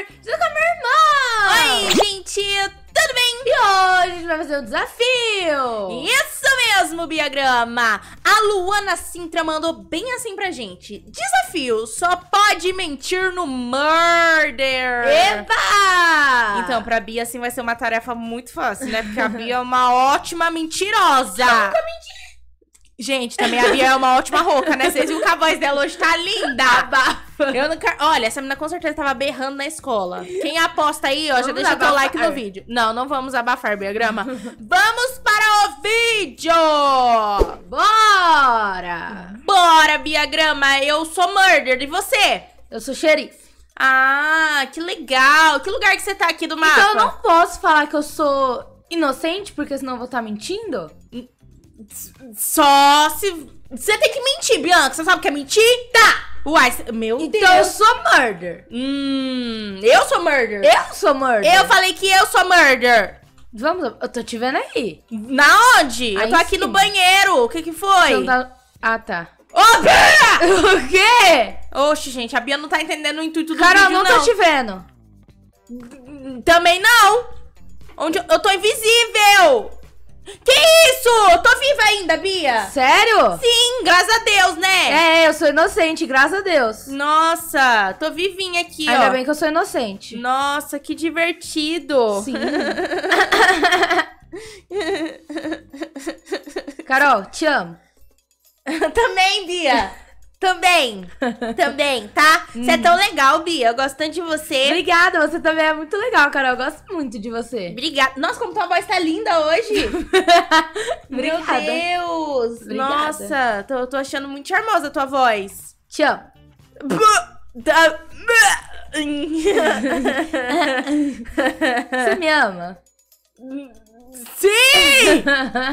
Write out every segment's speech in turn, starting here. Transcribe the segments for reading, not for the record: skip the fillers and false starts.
murder. Estou com a minha irmã. Oi, gente, tudo bem? E hoje a gente vai fazer um desafio. Isso mesmo, Biagrama. A Luana Sintra mandou bem assim pra gente. Desafio, só pode mentir no murder. Eba! Então, pra Bia, assim, vai ser uma tarefa muito fácil, né? Porque a Bia é uma ótima mentirosa. Eu nunca menti. Gente, também a Bia é uma ótima rouca, né? Vocês viram que a voz dela hoje tá linda. Abafa. Eu nunca... Olha, essa menina com certeza tava berrando na escola. Quem aposta aí, ó, já Vamos deixa o teu abafar. like no vídeo. Não vamos abafar, Biagrama. Vamos para o vídeo! Bora! Bora, Biagrama. Eu sou murder. E você? Eu sou xerife. Ah, que legal. Que lugar que você tá aqui do mapa? Então eu não posso falar que eu sou inocente, porque senão eu vou estar mentindo? Só se... Você tem que mentir, Bianca. Você sabe o que é mentir? Tá. Uai, meu Então Deus. eu sou murder. Eu sou murder. Eu sou murder. Eu falei que eu sou murder. Vamos, eu tô te vendo aí. Na onde? Aí eu tô aqui sim. no banheiro. O que que foi? Então tá... Ah, tá. Ô, Bia! O quê? Oxe, gente, a Bia não tá entendendo o intuito do Carol, vídeo, não tô te vendo. Também não. Onde eu tô invisível. Que isso? Eu tô viva ainda, Bia. Sério? Sim, graças a Deus, né? É, eu sou inocente, graças a Deus. Nossa, tô vivinha aqui, ó. Ainda bem que eu sou inocente. Nossa, que divertido. Sim. Carol, te amo. Também, Bia. Também, tá? Você é tão legal, Bia. Eu gosto tanto de você. Obrigada, você também é muito legal, Carol. Eu gosto muito de você. Obrigada. Nossa, como tua voz tá linda hoje. Meu Obrigada. Deus. Obrigada. Nossa, tô achando muito charmosa a tua voz. Te amo. Você me ama? Sim!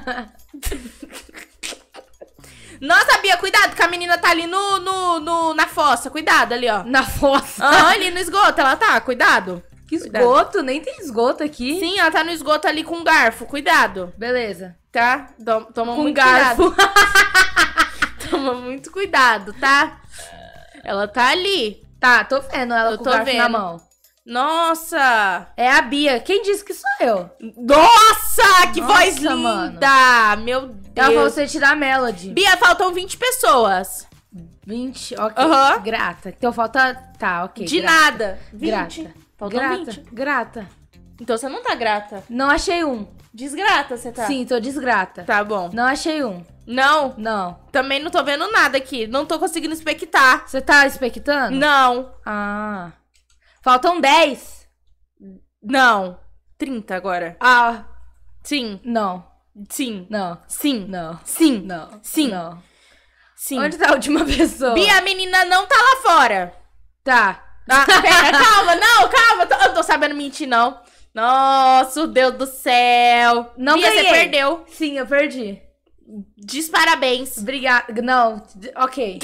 Nossa, Bia, cuidado, que a menina tá ali na fossa. Cuidado ali, ó. Na fossa. Ah, ali no esgoto, ela tá. Cuidado. Que esgoto? Nem tem esgoto aqui. Sim, ela tá no esgoto ali com um garfo. Cuidado, Beleza. tá? Toma Com muito garfo. cuidado. Toma muito cuidado, tá? Ela tá ali. Tá, tô vendo ela Eu com o tô garfo na vendo. mão. Nossa! É a Bia. Quem disse que sou eu? Nossa, que Nossa, voz linda! mano. Meu Deus. Ela falou você tirar a Melody. Bia, faltam 20 pessoas. 20, ok. Aham. Grata. Então falta... Tá, ok. De grata. nada. 20. Grata. Faltam Grata. 20. Grata. Então você não tá grata. Não achei um. Desgrata você tá. Sim, tô desgrata. Tá bom. Não achei um. Não. Não. Também não tô vendo nada aqui. Não tô conseguindo expectar. Você tá expectando? Não. Ah. Faltam 10. Não. 30 agora. Ah. Sim. Não. Sim. Não. Sim. Não. Sim. Não. Sim. Não. Sim. Onde tá a última pessoa? Bia, a menina não tá lá fora. Tá. Ah, pera, calma. Não, calma. Eu não tô sabendo mentir, não. Nossa, Deus do céu. Não Bia, ganhei. você perdeu. Sim, eu perdi. Desparabéns. Obrigada. Não. Ok.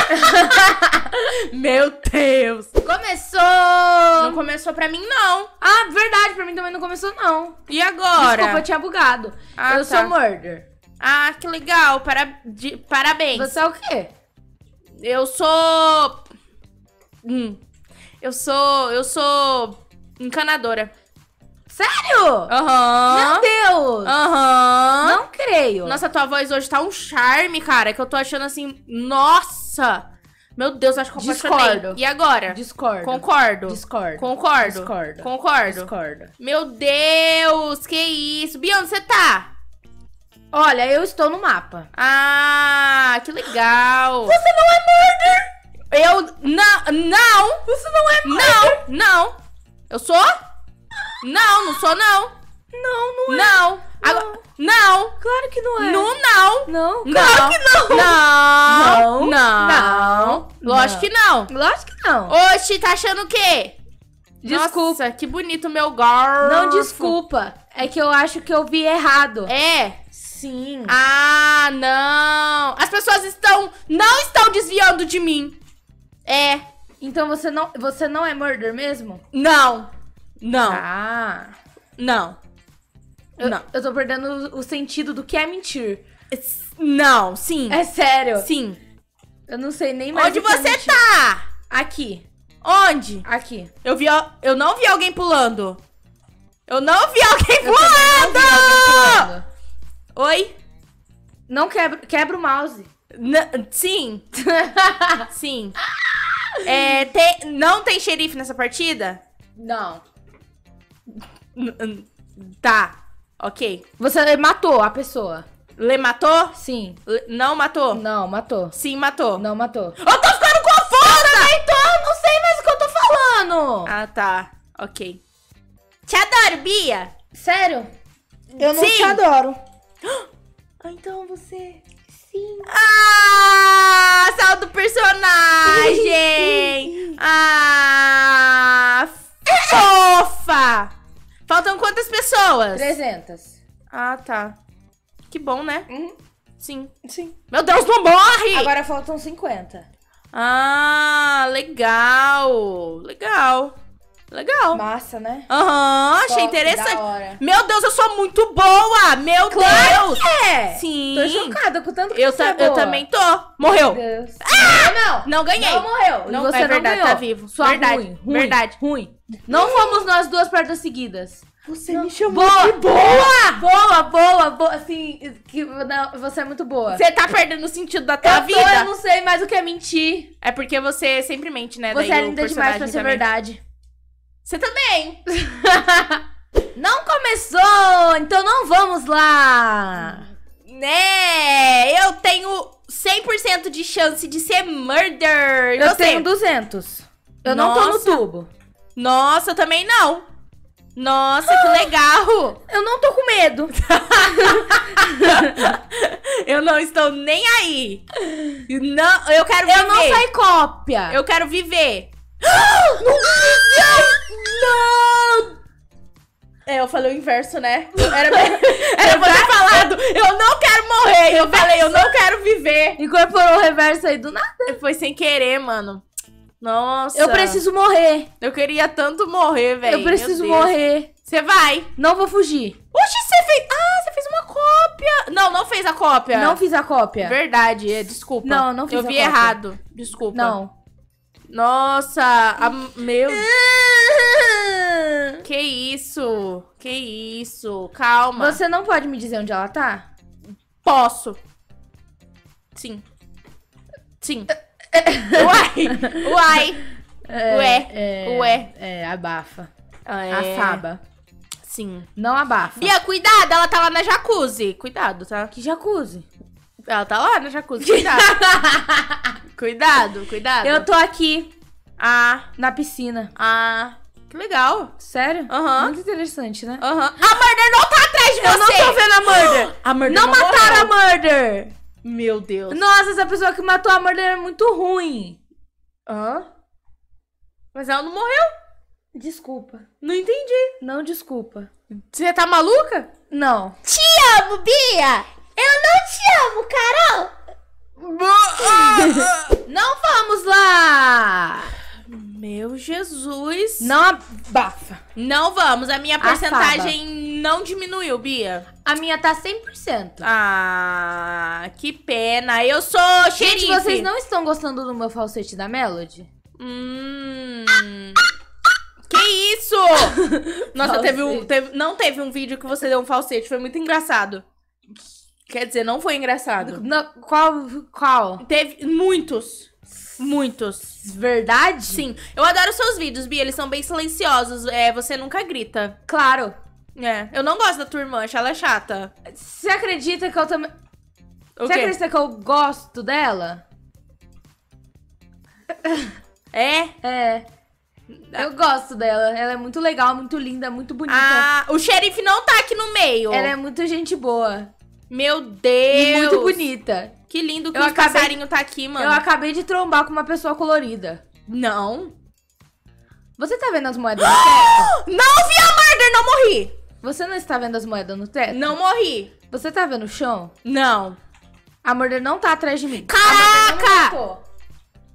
Meu Deus. Começou! Não começou pra mim, não. Ah, verdade. Pra mim também não começou, não. E agora? Desculpa, eu tinha bugado. Ah, eu tá. sou murder. Ah, que legal. Parabéns. Você é o quê? Eu sou... Eu sou encanadora. Sério? Aham. Meu Deus! Aham. Não creio. Nossa, tua voz hoje tá um charme, cara, que eu tô achando assim... Nossa! Meu Deus, acho que eu apaixonei. Discordo. E agora? Discordo. Concordo. Discordo. Concordo. Discordo. Concordo. Discordo. Meu Deus, que isso. Bia, onde você tá? Olha, eu estou no mapa. Ah, que legal. Você não é murder! Não. Você não é murder! Não. Eu sou? Não sou, não. Não é. Não. Agora, não. Claro que não é. Não. Não, Não. claro que não. Não. Não. Lógico que não. Lógico que não. Oxi, tá achando o quê? Desculpa. Nossa, que bonito meu garfo. Não, desculpa. É que eu acho que eu vi errado. É. Sim. Ah, não. As pessoas não estão desviando de mim. É. Então você não é murder mesmo? Não. Ah. Não. Não. Eu tô perdendo o sentido do que é mentir. Não, sim. É sério. Sim. Eu não sei nem mais Onde o que é você mentir. tá? Aqui. Onde? Aqui. Eu não vi alguém pulando. Eu não vi alguém Eu também não vi alguém pulando! pulando. Oi? Não quebra o mouse. Sim. Sim. Não tem xerife nessa partida? Não. Tá. Ok. Você matou a pessoa. Lê matou? Sim. Não matou? Não, matou. Sim, matou. Não matou. Eu tô ficando confusa! Então, não sei mais o que eu tô falando. Ah, tá. Ok. Te adoro, Bia. Sério? Eu não Sim. te adoro. Ah, então você... Sim. Ah, sal do personagem. Ah, fofa. Faltam quantas pessoas? 300. Ah, tá. Que bom, né? Uhum. Sim. Sim. Meu Deus, não morre! Agora faltam 50. Ah, legal. Legal. Legal. Massa, né? Aham, achei Top, interessante. da hora. Meu Deus, eu sou muito boa! Meu Deus! É. Sim. Tô chocada com tanto que Eu, você é eu boa. também tô. Morreu. Meu Deus. Não. Não ganhei. Não morreu. Não, E você é verdade, não ganhou. tá vivo. Sua Verdade, ruim. verdade. Ruim. Não fomos nós duas perdas seguidas. Você Não. me chamou Boa, de boa! boa. Assim, não, você é muito boa. Você tá perdendo o sentido da tua vida? Eu não sei mais o que é mentir. É porque você sempre mente, né? Você Daí é o linda demais pra personagem ser também. verdade. Você também. Não começou, então não vamos lá. Né? Eu tenho 100% de chance de ser murder. E Eu você? tenho 200. Eu não tô no Nossa. tubo. Nossa, eu também não. Nossa, que legal. Eu não tô com medo. Eu não estou nem aí. Não, eu quero viver. Eu não saí cópia. Eu quero viver. Não! Eu falei o inverso, né? Era pra ter falado, eu não quero morrer. Eu falei, eu não quero viver. Incorporou o reverso aí do nada. Foi sem querer, mano. Nossa. Eu preciso morrer. Eu queria tanto morrer, velho. Eu preciso morrer. Você vai. Não vou fugir. Oxi, você fez... Ah, você fez uma cópia. Não, não fez a cópia. Não fiz a cópia. Verdade, desculpa. Não, não fiz Eu a vi cópia. errado. Desculpa. Não. Nossa, meu... Que isso? Que isso? Calma. Você não pode me dizer onde ela tá? Posso. Sim. Sim. Uai. Ué. É, abafa. É. Afaba. Sim. Não abafa. Bia, cuidado, ela tá lá na jacuzzi. Cuidado, tá? Que jacuzzi. Ela tá lá na jacuzzi, cuidado. Cuidado. Eu tô aqui, Ah, na piscina. que legal. Sério? Aham. Muito interessante, né? Aham. A Murder não tá atrás de você. Eu não tô vendo a Murder. A Murder Não mataram morreu. a Murder. Meu Deus. Nossa, essa pessoa que matou a Murder é muito ruim. Hã? Mas ela não morreu. Desculpa. Não entendi. Não, desculpa. Você tá maluca? Não. Te amo, Bia. Eu não te amo, Carol. Não vamos lá. Meu Jesus. Não abafa. Não vamos. A minha Afaba. porcentagem não diminuiu, Bia. A minha tá 100%. Ah, que pena. Eu sou xerife. Gente, vocês não estão gostando do meu falsete da Melody? Que isso? Nossa, Falsete. não teve um vídeo que você deu um falsete. Foi muito engraçado. Quer dizer, não foi engraçado. Não, qual? Teve muitos. Muitos. Verdade? Sim. Eu adoro seus vídeos, Bia. Eles são bem silenciosos. Você nunca grita. Claro. Eu não gosto da tua irmã. Acho ela chata. Você acredita que eu também... O Você quê? acredita que eu gosto dela? É? Eu gosto dela. Ela é muito legal, muito linda, muito bonita. Ah, o xerife não tá aqui no meio. Ela é muito gente boa. Meu Deus. E muito bonita. Que lindo que Eu o acabei- passarinho tá aqui, mano. Eu acabei de trombar com uma pessoa colorida. Não. Você tá vendo as moedas no teto? Não vi a Murder, não morri. Você não está vendo as moedas no teto? Não morri. Você tá vendo o chão? Não. A Murder não tá atrás de mim. Caraca! A Murder não me matou.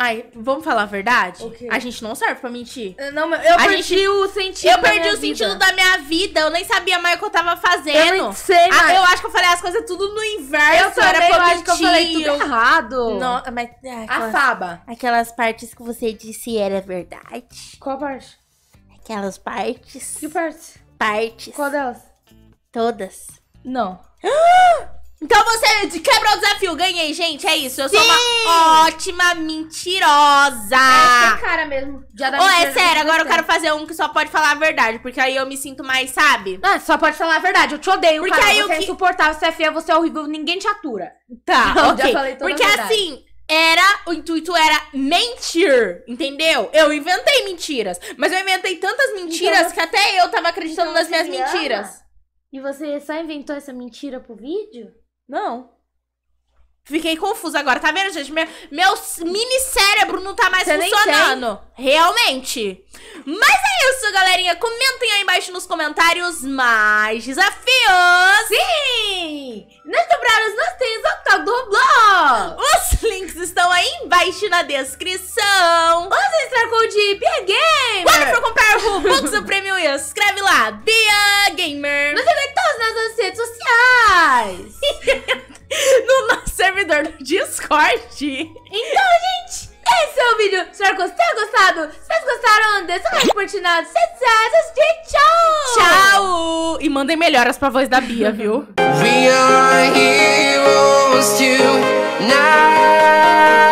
Ai, vamos falar a verdade? O quê? A gente não serve pra mentir. Não, mas eu perdi o sentido. Eu perdi o sentido da minha vida. Eu nem sabia mais o que eu tava fazendo. Eu nem sei, mas... Eu acho que eu falei as coisas tudo no inverso. Eu também acho que eu falei tudo errado. Não, mas... A Faba. Aquelas partes que você disse era verdade. Qual parte? Aquelas partes. Que parte? Partes. Qual delas? Todas. Não. Então você quebrou o desafio. Ganhei, gente. É isso. Eu sou uma ótima mentirosa. É cara mesmo. Já dá É sério. Agora eu quero fazer um que só pode falar a verdade. Porque aí eu me sinto mais, sabe? Não, só pode falar a verdade. Eu te odeio, porque cara. aí Você é insuportável, você é feia, você é horrível. Ninguém te atura. Tá, Não, ok. já falei toda porque a verdade. assim... O intuito era mentir, entendeu? Eu inventei mentiras. Mas eu inventei tantas mentiras Então, que até eu tava acreditando então nas minhas você me ama? mentiras. E você só inventou essa mentira pro vídeo? Não. Fiquei confusa agora, tá vendo, gente? Meu mini cérebro não tá mais Você nem funcionando. Realmente. Mas é isso, galerinha. Comentem aí embaixo nos comentários mais desafios. Sim! Nós dobrados, nós temos o tal do Roblox. Os links estão aí embaixo na descrição. Use extra code BIAGAMER. Quando for comprar o Robux do Prêmio, escreve lá, Bia Gamer. Nos siga em todas as nossas redes sociais. No nosso servidor do Discord. Então, gente, esse é o vídeo. Espero que vocês tenham gostado. Se vocês gostaram, deixa um like compartilhado. Tchau! Tchau! E mandem melhoras pra voz da Bia, viu? We are heroes tonight.